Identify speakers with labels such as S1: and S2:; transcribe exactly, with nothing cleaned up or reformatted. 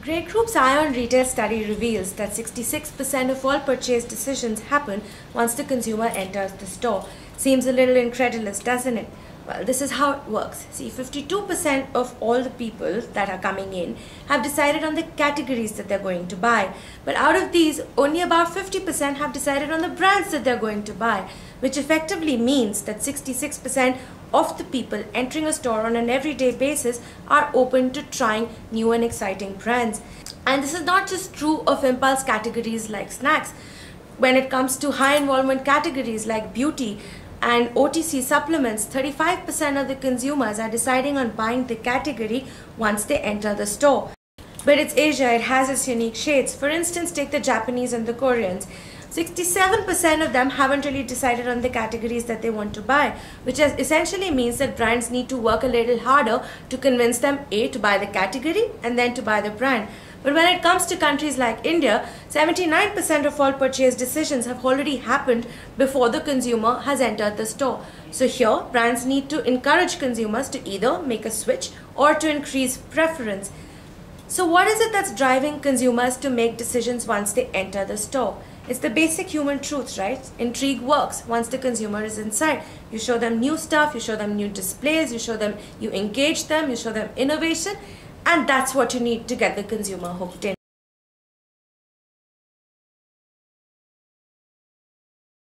S1: Grey Group's Ion Retail study reveals that sixty-six percent of all purchase decisions happen once the consumer enters the store. Seems a little incredulous, doesn't it? Well, this is how it works. See, fifty-two percent of all the people that are coming in have decided on the categories that they're going to buy. But out of these, only about fifty percent have decided on the brands that they're going to buy, which effectively means that sixty-six percent of the people entering a store on an everyday basis are open to trying new and exciting brands. And this is not just true of impulse categories like snacks. When it comes to high involvement categories like beauty and O T C supplements, thirty-five percent of the consumers are deciding on buying the category once they enter the store. But it's Asia, it has its unique shades. For instance, take the Japanese and the Koreans. sixty-seven percent of them haven't really decided on the categories that they want to buy, which essentially means that brands need to work a little harder to convince them A, to buy the category and then to buy the brand. But when it comes to countries like India, seventy-nine percent of all purchase decisions have already happened before the consumer has entered the store. So here, brands need to encourage consumers to either make a switch or to increase preference. So what is it that's driving consumers to make decisions once they enter the store? It's the basic human truth, right? Intrigue works once the consumer is inside. You show them new stuff, you show them new displays, you show them, you engage them, you show them innovation, and that's what you need to get the consumer hooked in.